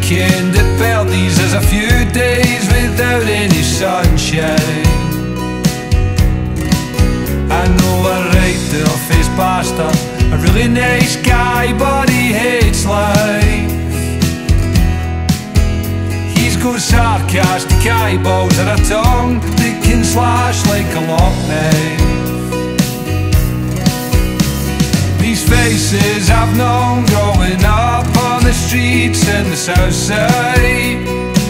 weekend at Bertie's. There's a few days without any sunshine. I know a right dull-faced bastard, a really nice guy, but he hates life. He's got sarcastic eyeballs and a tongue that can slash like a lock knife. These faces I've known growing up on the streets in the south side.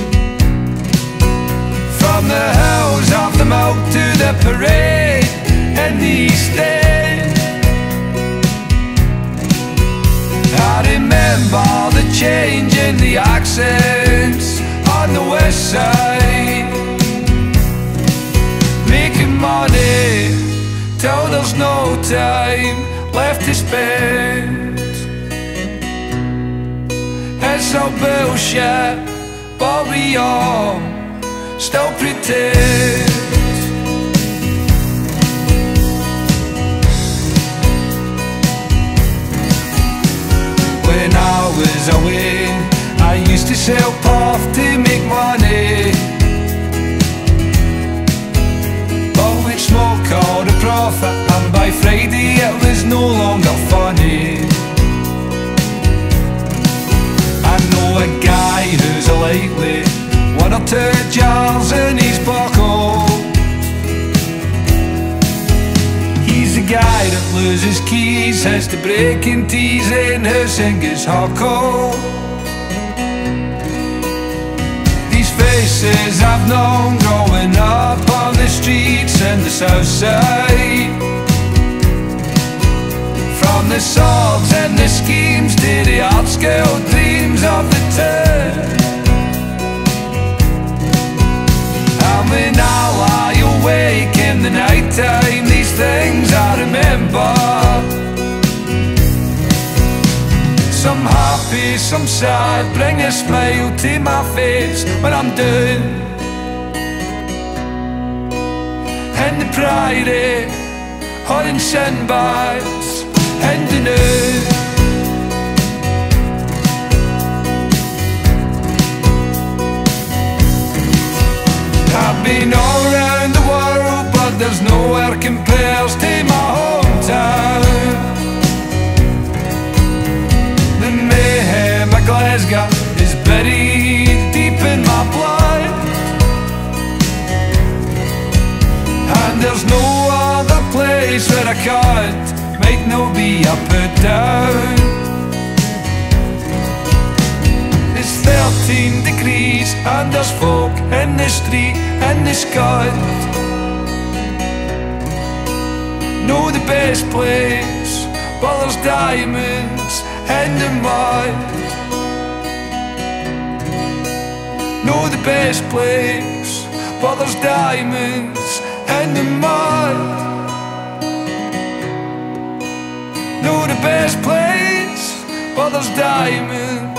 From the hills of the Moat to the parade in the East End. I remember the change in the accents on the west side. Making money till there's no time left to spend. It's all bullshit, but we all still pretend. When I was away, I used to sell puff to make money, but with smoke called a profit, and by Friday it was no longer funny. I know a guy who's a lightweight, 1 or 2 jars in his buckle. He's the guy that loses keys, has to break in teas in his and gets huckle. These faces I've known growing up on the streets in the south side. From the swords and the schemes to the art-scale dreams of the town. And when I lie awake in the night time, these things I remember. Some happy, some sad, bring a smile to my face when I'm down. And the prairie, hunting sandbars and the noon. I've been all around the world, but there's nowhere compares to my hometown. The mayhem of Glasgow is buried deep in my blood, and there's no other place where I could make no be up or down. It's 13 degrees and there's folk in the street and the scud. Know the best place, well there's diamonds in the mud. Know the best place, well there's diamonds in the mud. Know the best place, well there's diamonds